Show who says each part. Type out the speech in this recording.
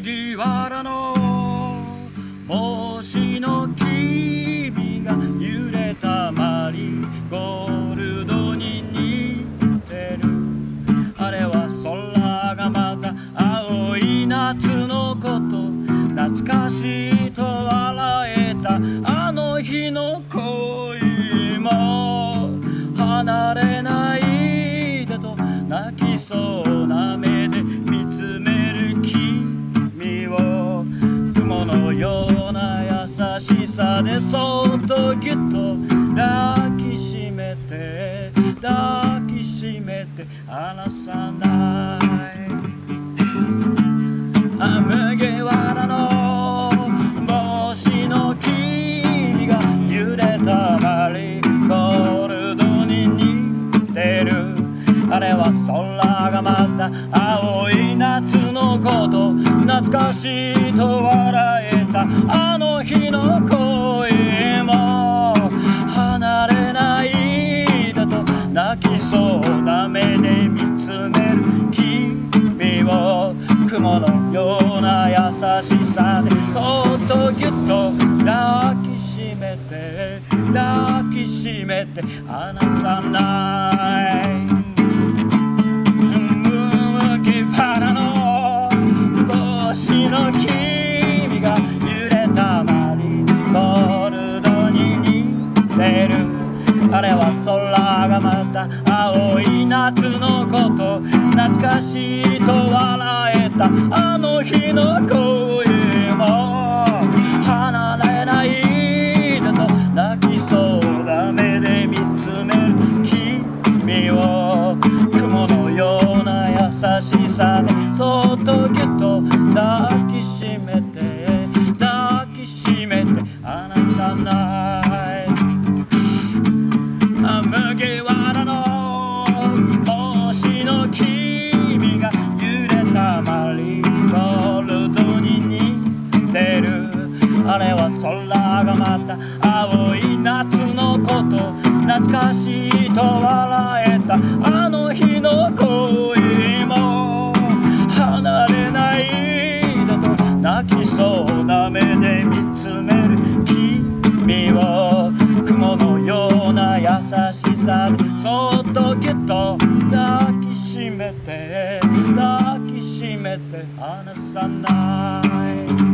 Speaker 1: 麦わらの帽子の君が揺れたマリーゴールドに似てる。あれは空がまた青い夏のこと、懐かしいと笑えたあの日の恋も離れないでと泣きそうな目で見つめる君を、雲のような優しさでそっとぎゅっと抱きしめて抱きしめて離さない。麦わらの帽子の君が揺れたマリーゴールドに似てる。あれは空がまた青い夏のこと、懐かしいと笑えたあの日の恋も離れないだと泣きそうな目で見つめる君を、雲のような優しさでそっとぎゅっと抱きしめて抱きしめて離さない。麦わらの帽子の君が揺れたマリーゴールドに似てる。あれは空がまた青い夏のこと、懐かしいと笑えたあの日の恋も離れないだと泣きそうな目で見つめる君を、雲のような優しさでそっとぎゅっと抱きしめて抱きしめて離さない。麦わらの帽子の君が揺れたマリーゴールドに似てる。あれは空がまた青い夏のこと、懐かしいと笑えたあの日の恋も離れないだと泣きそうな目で見つめる君を、雲のような優しさでそっとぎゅっと抱きしめて抱きしめて離さない。